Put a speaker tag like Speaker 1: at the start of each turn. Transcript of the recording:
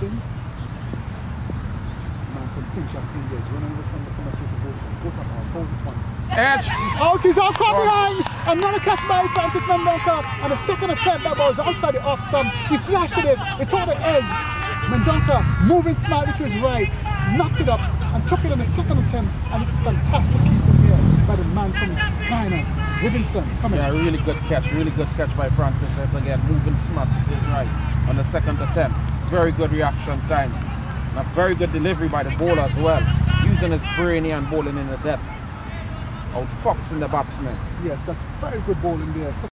Speaker 1: Singh. Man from Pinchak engaged. Running away from the commentator voting. Goes up on hold this one.
Speaker 2: Edge.
Speaker 1: He's out caught behind. Another catch by Francis Mendonca. And the second attempt, that ball was outside the off stump. He flashed it. It tore the edge. Mendonca moving smartly to his right, knocked it up and took it on the second attempt. And this is fantastic keeping here by the man from Ghana, Livingston.
Speaker 2: Yeah, really good catch by Francis again, moving smart with his right on the second attempt. Very good reaction times. And a very good delivery by the bowler as well, using his brain and bowling in the depth. Outfoxing the batsman.
Speaker 1: Yes, that's very good bowling there. So